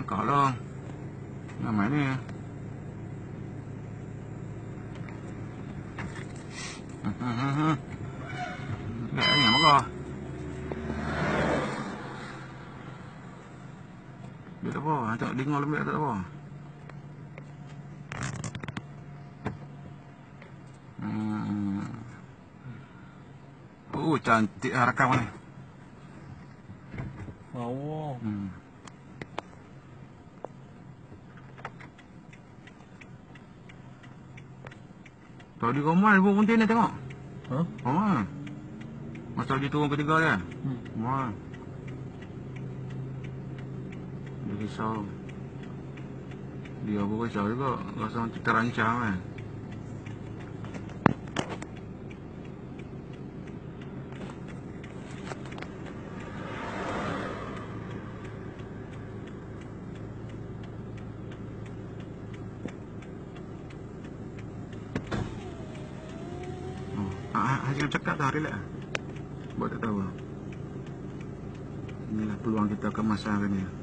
Nangkap lah. Nama ni. Lek ni marah. Dia tak apa. Tak dengar lembik tak apa. Oh, cantik lah rakam ni. Oh. Tadi Romal pun kontainer tengok. Ha? Romal. Masa dia turun ketiga dia. Romal. Dia risau. Dia pun risau juga. Rasa macam terancam kan. Hasil cakap dah relax lah. Buat tak tahu. Inilah peluang kita kemas hari ni.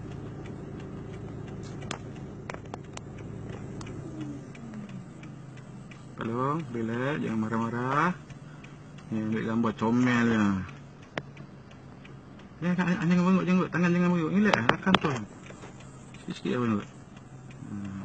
Tolong, relax, jangan marah-marah. Ni ambil gambar comel je. Jangan benguk, tangan jangan benguk. Relax, rakam tu. Sikit-sikit je benguk.